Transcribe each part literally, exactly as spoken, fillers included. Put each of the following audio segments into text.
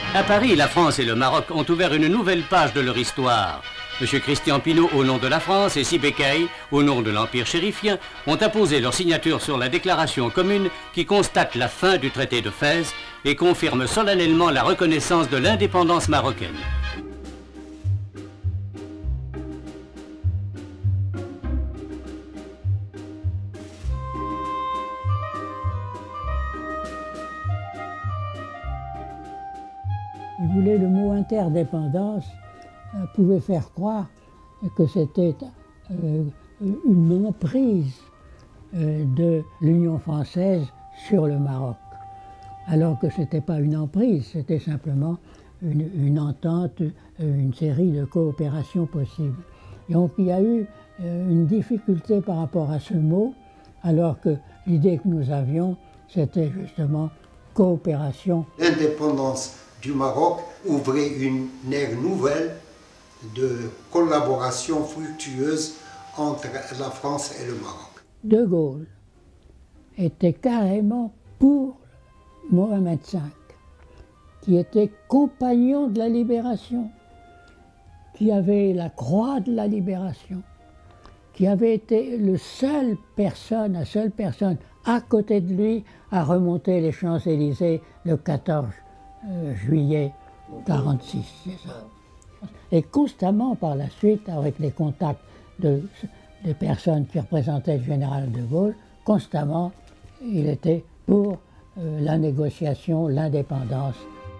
À Paris, la France et le Maroc ont ouvert une nouvelle page de leur histoire. M. Christian Pineau, au nom de la France, et Si Becaye, au nom de l'Empire chérifien, ont apposé leur signature sur la déclaration commune qui constate la fin du traité de Fès et confirme solennellement la reconnaissance de l'indépendance marocaine. Il voulait le mot interdépendance euh, pouvait faire croire que c'était euh, une emprise euh, de l'Union française sur le Maroc, alors que ce n'était pas une emprise, c'était simplement une, une entente, une série de coopérations possibles. Et donc il y a eu euh, une difficulté par rapport à ce mot, alors que l'idée que nous avions, c'était justement coopération. L'indépendance du Maroc ouvrait une ère nouvelle de collaboration fructueuse entre la France et le Maroc. De Gaulle était carrément pour Mohamed cinq, qui était compagnon de la libération, qui avait la croix de la libération, qui avait été le seul personne, la seule personne à côté de lui à remonter les Champs-Élysées le quatorze juillet quarante-six, c'est ça. Et constamment par la suite, avec les contacts de, des personnes qui représentaient le général de Gaulle, constamment il était pour euh, la négociation, l'indépendance.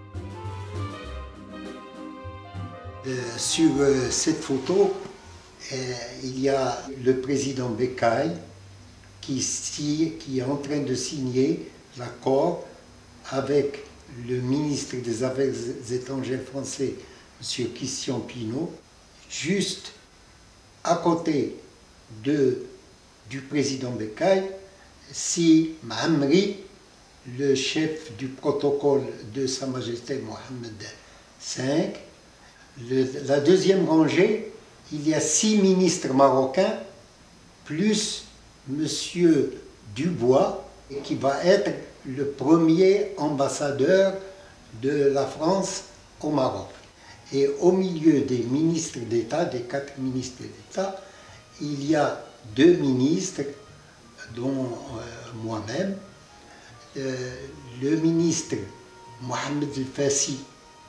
Euh, sur euh, cette photo, euh, il y a le président Becaye qui, qui est en train de signer l'accord avec le ministre des Affaires étrangères français, M. Christian Pineau, juste à côté de, du président Becaye, si Mahamri, le chef du protocole de Sa Majesté Mohamed cinq. Le, la deuxième rangée, il y a six ministres marocains, plus M. Dubois, qui va être le premier ambassadeur de la France au Maroc. Et au milieu des ministres d'État, des quatre ministres d'État, il y a deux ministres, dont euh, moi-même, euh, le ministre Mohamed El Fassi,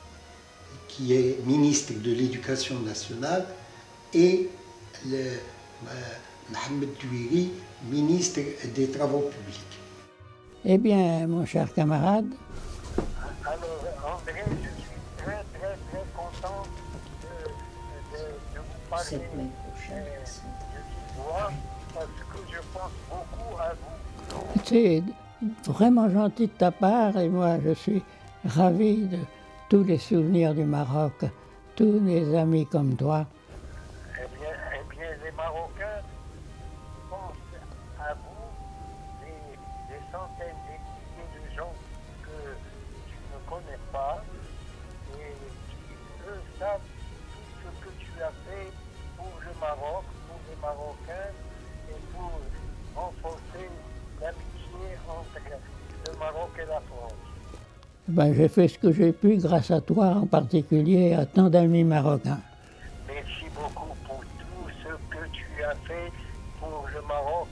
qui est ministre de l'Éducation nationale, et le, euh, Mohamed Douiri, ministre des Travaux publics. Eh bien, mon cher camarade. Alors, André, je suis très, très, très content de, de, de vous parler euh, de voix, parce que je pense beaucoup à vous. C'est vraiment gentil de ta part, et moi, je suis ravi de tous les souvenirs du Maroc, tous mes amis comme toi. Eh bien, eh bien les Marocains pensent à vous, des, des centaines, des milliers de gens que tu ne connais pas et qui, eux, savent tout ce que tu as fait pour le Maroc, pour les Marocains et pour renforcer l'amitié entre le Maroc et la France. Ben, j'ai fait ce que j'ai pu grâce à toi en particulier et à tant d'amis marocains. Merci beaucoup pour tout ce que tu as fait pour le Maroc